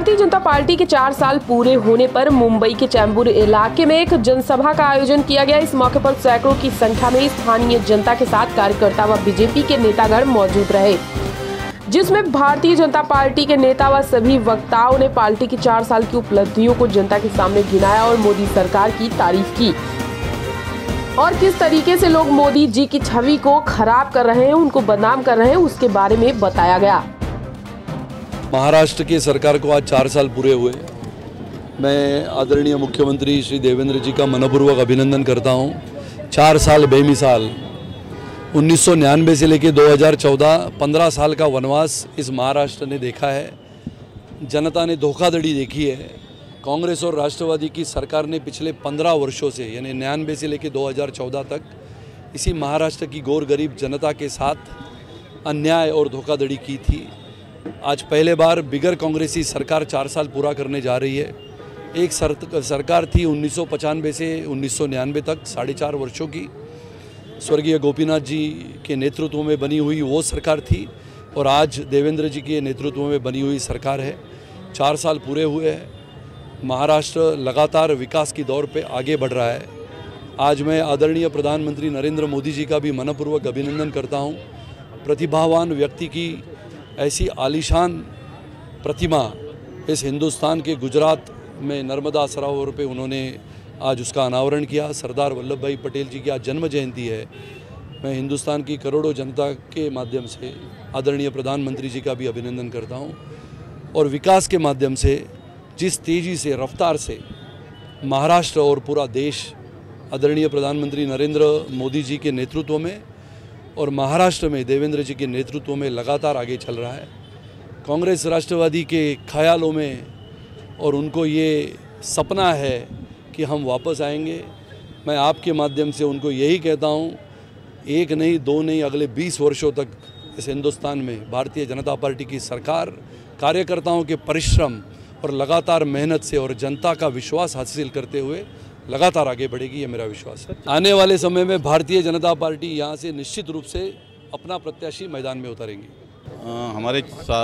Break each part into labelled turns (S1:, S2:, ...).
S1: Bharatiya Janata party के 4 साल पूरे होने पर मुंबई के चेंबूर इलाके में एक जनसभा का आयोजन किया गया। इस मौके पर सैकड़ों की संख्या में स्थानीय जनता के साथ कार्यकर्ता व बीजेपी के नेतागण मौजूद रहे, जिसमें भारतीय जनता पार्टी के नेता व सभी वक्ताओं ने पार्टी की 4 साल की उपलब्धियों को जनता के सामने गिनाया और मोदी सरकार की तारीफ की और किस तरीके से लोग मोदी जी की छवि को खराब कर रहे हैं, उनको बदनाम कर रहे हैं, उसके बारे में बताया गया।
S2: महाराष्ट्र की सरकार को आज 4 साल पूरे हुए। मैं आदरणीय मुख्यमंत्री श्री देवेंद्र जी का मनपूर्वक अभिनंदन करता हूं। 4 साल बेमिसाल 1999 से लेकर 2014 15 साल का वनवास इस महाराष्ट्र ने देखा है। जनता ने धोखाधड़ी देखी है। कांग्रेस और राष्ट्रवादी की सरकार ने पिछले 15 वर्षों से यानी 99 से लेकर 2014 तक इसी महाराष्ट्र की गौर गरीब जनता के साथ अन्याय और धोखाधड़ी की थी। आज पहले बार बिगर कांग्रेसी सरकार 4 साल पूरा करने जा रही है। एक सरकार थी 1995 से 1999 तक 4.5 वर्षों की, स्वर्गीय गोपीनाथ जी के नेतृत्व में बनी हुई वो सरकार थी और आज देवेंद्र जी के नेतृत्व में बनी हुई सरकार है। 4 साल पूरे हुए हैं। महाराष्ट्र लगातार विकास की दौर पे आगे बढ़ रहा है। आज मैं आदरणीय प्रधानमंत्री नरेंद्र मोदी जी का भी मनपूर्वक अभिनंदन करता हूँ। प्रतिभावान व्यक्ति की ऐसी आलीशान प्रतिमा इस हिंदुस्तान के गुजरात में नर्मदा सरोवर पे उन्होंने आज उसका अनावरण किया। सरदार वल्लभ भाई पटेल जी की आज जन्म जयंती है। मैं हिंदुस्तान की करोड़ों जनता के माध्यम से आदरणीय प्रधानमंत्री जी का भी अभिनंदन करता हूँ। और विकास के माध्यम से जिस तेज़ी से रफ्तार से महाराष्ट्र और पूरा देश आदरणीय प्रधानमंत्री नरेंद्र मोदी जी के नेतृत्व में और महाराष्ट्र में देवेंद्र जी के नेतृत्व में लगातार आगे चल रहा है। कांग्रेस राष्ट्रवादी के ख्यालों में और उनको ये सपना है कि हम वापस आएंगे। मैं आपके माध्यम से उनको यही कहता हूँ, 1 नहीं 2 नहीं अगले 20 वर्षों तक इस हिंदुस्तान में भारतीय जनता पार्टी की सरकार कार्यकर्ताओं के परिश्रम और लगातार मेहनत से और जनता का विश्वास हासिल करते हुए लगातार आगे बढ़ेगी, ये मेरा विश्वास है। आने वाले समय में भारतीय जनता पार्टी यहाँ से निश्चित रूप से अपना प्रत्याशी मैदान में उतारेंगी।
S3: हमारे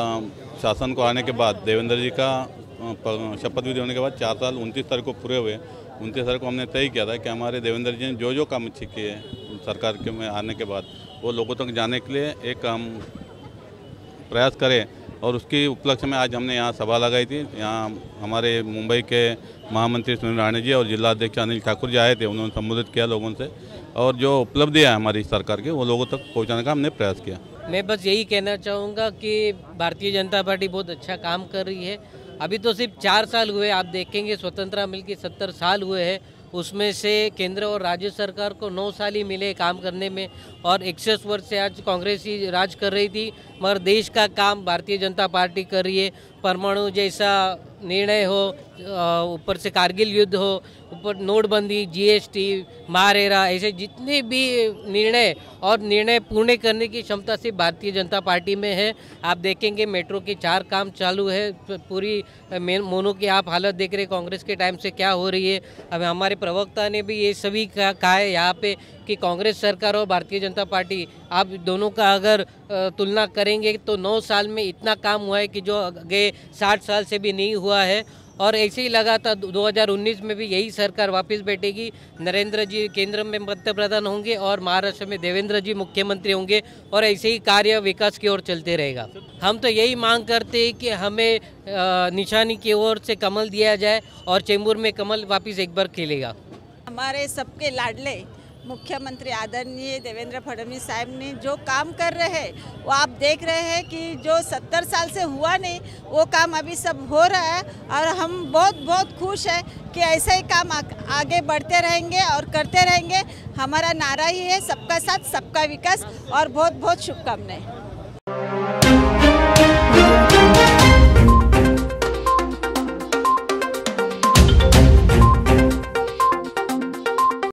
S3: शासन को आने के बाद देवेंद्र जी का शपथ विधि होने के बाद 4 साल 29 तारीख को पूरे हुए। 29 तारीख को हमने तय किया था कि हमारे देवेंद्र जी ने जो काम अच्छे किए सरकार के में आने के बाद वो लोगों तक जाने के लिए एक हम प्रयास करें और उसकी उपलक्ष्य में आज हमने यहाँ सभा लगाई थी। यहाँ हमारे मुंबई के महामंत्री सुनील राणे जी और जिला अध्यक्ष अनिल ठाकुर जी आए थे। उन्होंने संबोधित किया लोगों से और जो उपलब्धियाँ हैं हमारी सरकार की वो लोगों तक पहुँचाने का हमने प्रयास किया।
S4: मैं बस यही कहना चाहूँगा कि भारतीय जनता पार्टी बहुत अच्छा काम कर रही है। अभी तो सिर्फ 4 साल हुए, आप देखेंगे स्वतंत्रता मिल के 70 साल हुए हैं। उसमें से केंद्र और राज्य सरकार को 9 साल ही मिले काम करने में और 61 वर्ष से आज कांग्रेस ही राज कर रही थी, मगर देश का काम भारतीय जनता पार्टी कर रही है। परमाणु जैसा निर्णय हो, ऊपर से कारगिल युद्ध हो, ऊपर नोटबंदी, जीएसटी, महारेरा, ऐसे जितने भी निर्णय पूर्ण करने की क्षमता सिर्फ भारतीय जनता पार्टी में है। आप देखेंगे मेट्रो के 4 काम चालू है। पूरी मोनो की आप हालत देख रहे कांग्रेस के टाइम से क्या हो रही है। अब हमारे प्रवक्ता ने भी ये सभी कहा है यहाँ पे कि कांग्रेस सरकार और भारतीय जनता पार्टी आप दोनों का अगर तुलना करेंगे तो 9 साल में इतना काम हुआ है कि जो गए 60 साल से भी नहीं हुआ है। और ऐसे ही लगातार 2019 में भी यही सरकार वापस बैठेगी। नरेंद्र जी केंद्र में मध्य प्रधान होंगे और महाराष्ट्र में देवेंद्र जी मुख्यमंत्री होंगे और ऐसे ही कार्य विकास की ओर चलते रहेगा। हम तो यही मांग करते हैं कि हमें निशानी की ओर से कमल दिया जाए और चेंबूर में कमल वापस एक बार खिलेगा।
S5: हमारे सबके लाडले मुख्यमंत्री आदरणीय देवेंद्र फडणवीस साहब ने जो काम कर रहे हैं वो आप देख रहे हैं कि जो 70 साल से हुआ नहीं वो काम अभी सब हो रहा है और हम बहुत खुश हैं कि ऐसे ही काम आगे बढ़ते रहेंगे और करते रहेंगे। हमारा नारा ही है सबका साथ सबका विकास और बहुत शुभकामनाएं।